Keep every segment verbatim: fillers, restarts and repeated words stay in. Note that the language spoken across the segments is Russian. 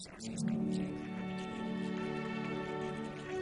Всероссийское музейное объединение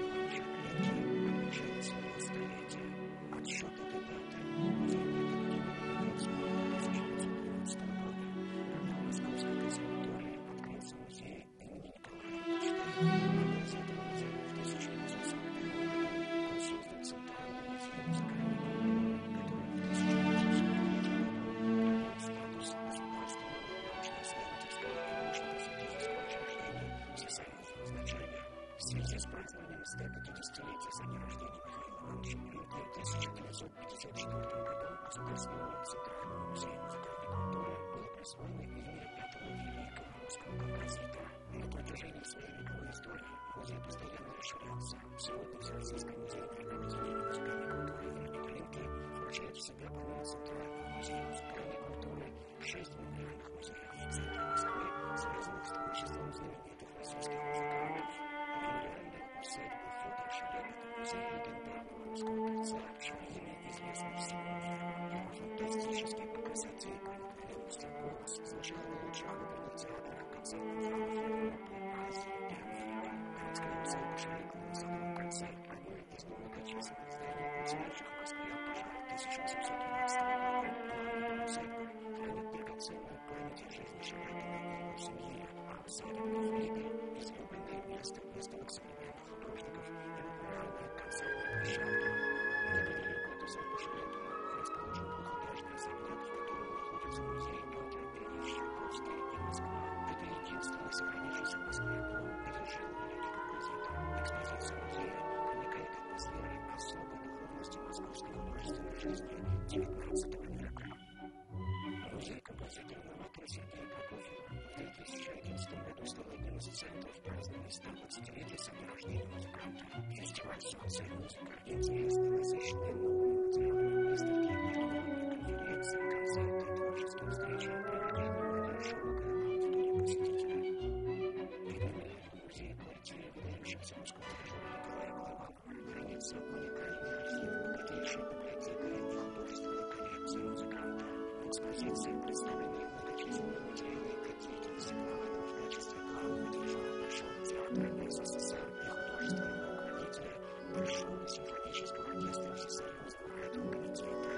отмечает свое столетие. Отсчет этой даты музейное объединение с тысяча девятьсот двенадцатого года, когда в Московской консерватории открылся музей имени Николая Эйнштейна. Из этого музея в тысяча девятьсот сорок первом году был создан Центральный музей музыкальной культуры, который в тысяча девятьсот сорок третьем году приобрел статус государственного научно-исследовательского и научно-просветительского учреждения всесоюзного значения. В связи с празднованием ста пятидесятилетия со дня рождения Михаила Ивановича Глинки в тысяча девятьсот пятьдесят четвёртом году Государственному Центральному музею музыкальной культуры было присвоено имя этого великого русского композитора. На протяжении своей вековой истории музей постоянно расширялся. Сегодня Всероссийское музейное объединение музыкальной культуры имени Глинки включает в себя помимо Центрального музея музыкальной культуры шесть мемориальных музеев в центре Москвы, связанных с творчеством знаменитых российских музыкантов. Мемориальный усадьба Федора Шаляпина, музей легендарного русского певца, чье имя известно всему миру. Его фантастический по красоте и проникновенности голос звучал на лучших оперных театрах концертных залов Европы, Азии и Америки. Городская усадьба Шаляпина на Садовом кольце – одно из многочисленных зданий, уцелевших в Москве от пожара тысяча восемьсот двенадцатого года. Главная усадьба хранит драгоценную память о жизни Шаляпина и его семьи, а усадебный флигель – излюбленное место известных современных художников и мемориальная концертная площадка. Неподалеку от усадьбы Шаляпина расположен двухэтажный особняк, в котором находится музей опер имени Чайковского и Москва. Это единственный сохранившийся в Москве дом, где жил великий композитор. Экспозиция музея проникает атмосферой особой духовности московской художественной жизни девятнадцатого века. Музей композитора-новатора Сергея Прокофьева в две тысячи одиннадцатом году стал одним из центров празднования ста двадцатилетия со дня рождения музыканта. Фестиваль «Солнце и музыка» интересный, насыщенный новыми материалами, выставки, международные конференции, концерты, творческие встречи привлекли внимание широкой аудитории посетителей. В музее квартиры выдающегося русского дирижера Николая Голованова хранится уникальный архив, богатейшая библиотека и художественная коллекция музыканта. В экспозиции представлены многочисленные материалы о деятельности Голованова в качестве главного дирижера Большого театра СССР и художественного руководителя Большого симфонического оркестра Всесоюзного радиокомитета.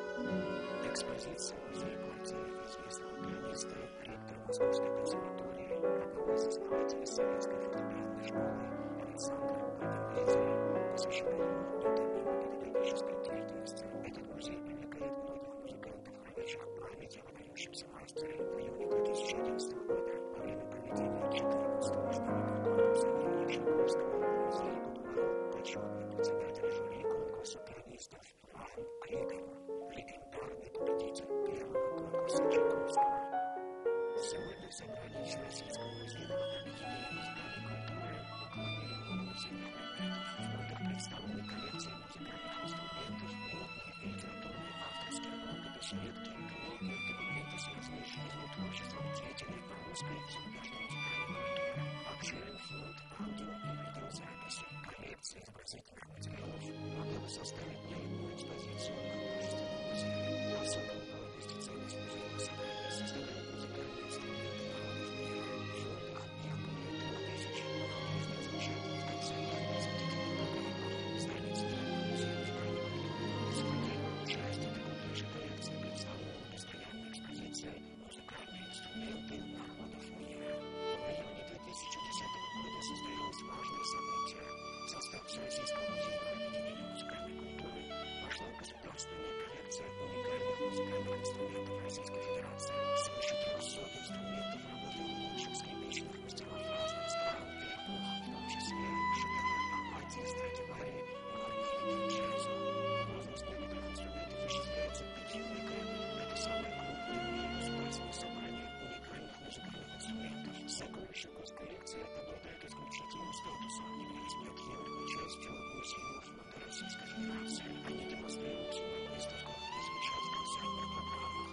Экспозиция музея квартиры известного пианиста, ректора Московской консерватории, одного из основателей советской фортепианной школы Александра Гудеметия, посвящена его неутомимой педагогической деятельности. Этот музей привлекает многих музыкантов, хранящих память о выдающемся мастере. В июне две тысячи одиннадцатого года, во время проведения четырнадцатого международного конкурса имени Чайковского, в музее побывал почетный председатель жюри конкурса пианистов Иван Криков, легендарный победитель первого конкурса Чайковского. Сегодня в собрании Всероссийского музейного объединения музыкальной культуры около миллиона музейных предметов. В фондах представлены коллекции музыкальных инструментов, нотные и литературные авторские рукописи, редкие книги, документы, связанные с жизнью, творчеством деятелей русской и зарубежной музыкальной культуры, обширный фонд аудио и видеозаписи, коллекции изобразительных материалов могла составить не одну экспозицию художественного музея. Особую гордость и ценность музейного собрания составляют музыкальные инструменты народов мира. В фондах их более трех тысяч, многие из них звучат в концертах просветительных программах. Здание Центрального музея музыкальной культуры сегодня часть этой крупнейшей коллекции представлена на постоянной экспозиции «Музыкальные инструменты народов мира». В июне две тысячи десятого года состоялось важное событие. В состав Всероссийского музейного объединения музыкальной культуры вошла государственная коллекция уникальных музыкальных инструментов Российской Федерации. Свыше трехсот инструментов работы лучших скрипичных мастеров разных стран и эпох, в том числе шедевры Амати, Страдивари, Горни и Чайзо. Возраст некоторых инструментов исчисляется пятью веками. Это самое крупное в мире государственное собрание уникальных музыкальных инструментов. Сокровища госколлекции обладают исключительным статусом, являясь неотъемлемой частью музейного фонда Российской Федерации. Они демонстрируются на выставках и звучат в концертных программах.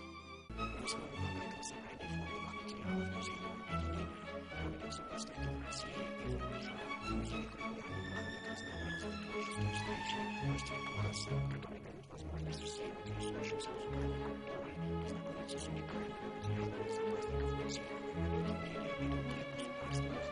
В основе богатого собрания фондовых материалов музейного объединения проводятся выставки в России и за рубежом. В музее регулярно проходят разнообразные творческие встречи, мастер-классы, которые дают возможность всем интересующимся музыкальной культурой познакомиться с уникальными материалами сотрудников музея, объединения и других государственных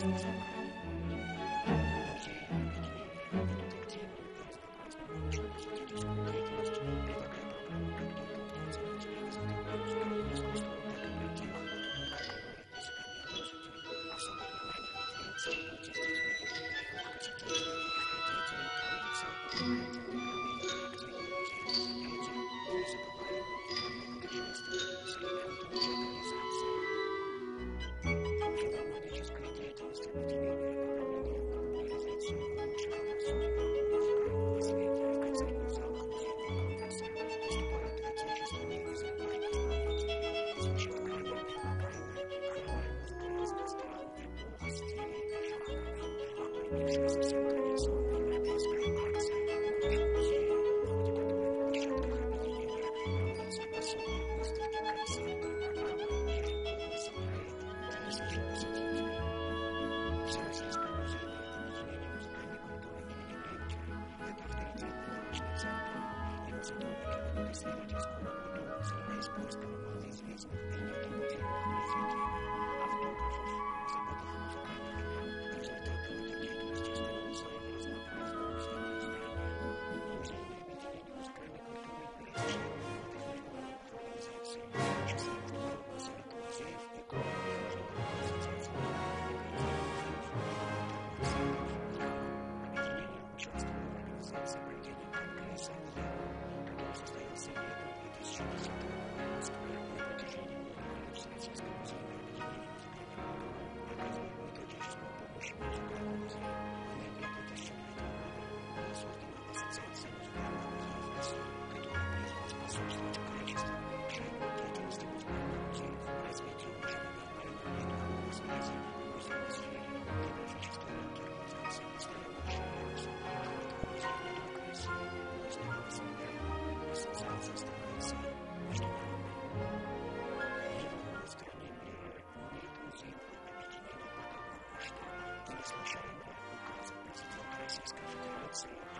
Российской Федерации